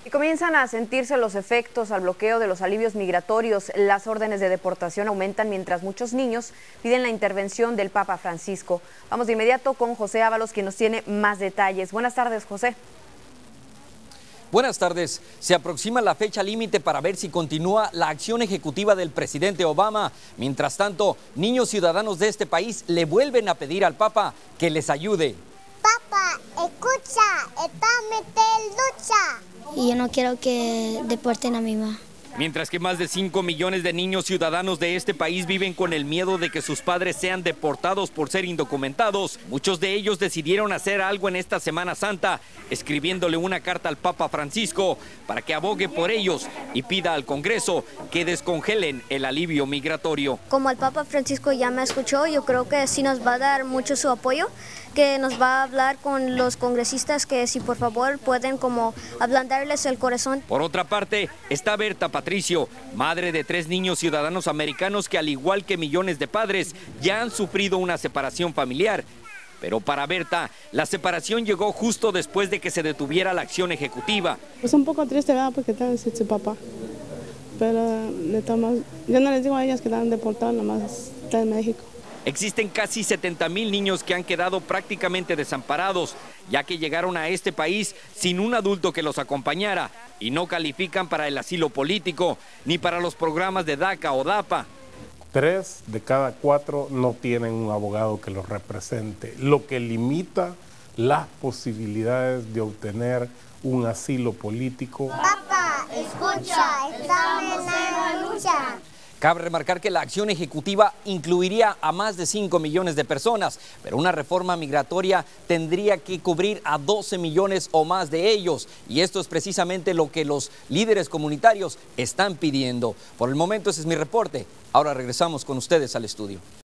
Y comienzan a sentirse los efectos al bloqueo de los alivios migratorios. Las órdenes de deportación aumentan mientras muchos niños piden la intervención del Papa Francisco. Vamos de inmediato con José Ábalos, quien nos tiene más detalles. Buenas tardes, José. Buenas tardes. Se aproxima la fecha límite para ver si continúa la acción ejecutiva del presidente Obama. Mientras tanto, niños ciudadanos de este país le vuelven a pedir al Papa que les ayude. Papá, escucha, está meter lucha. Y yo no quiero que deporten a mi mamá. Mientras que más de 5 millones de niños ciudadanos de este país viven con el miedo de que sus padres sean deportados por ser indocumentados, muchos de ellos decidieron hacer algo en esta Semana Santa, escribiéndole una carta al Papa Francisco para que abogue por ellos y pida al Congreso que descongelen el alivio migratorio. Como el Papa Francisco ya me escuchó, yo creo que sí nos va a dar mucho su apoyo, que nos va a hablar con los congresistas, que si por favor pueden como ablandarles el corazón. Por otra parte, está Berta Patricio, madre de 3 niños ciudadanos americanos que al igual que millones de padres ya han sufrido una separación familiar. Pero para Berta, la separación llegó justo después de que se detuviera la acción ejecutiva. Pues un poco triste, ¿verdad? Porque está sin su papá. Pero yo no les digo a ellas que están deportados, nomás está en México. Existen casi 70,000 niños que han quedado prácticamente desamparados, ya que llegaron a este país sin un adulto que los acompañara y no califican para el asilo político ni para los programas de DACA o DAPA. 3 de cada 4 no tienen un abogado que los represente, lo que limita las posibilidades de obtener un asilo político. Papá, escucha, estamos en la lucha. Cabe remarcar que la acción ejecutiva incluiría a más de 5 millones de personas, pero una reforma migratoria tendría que cubrir a 12 millones o más de ellos. Y esto es precisamente lo que los líderes comunitarios están pidiendo. Por el momento ese es mi reporte. Ahora regresamos con ustedes al estudio.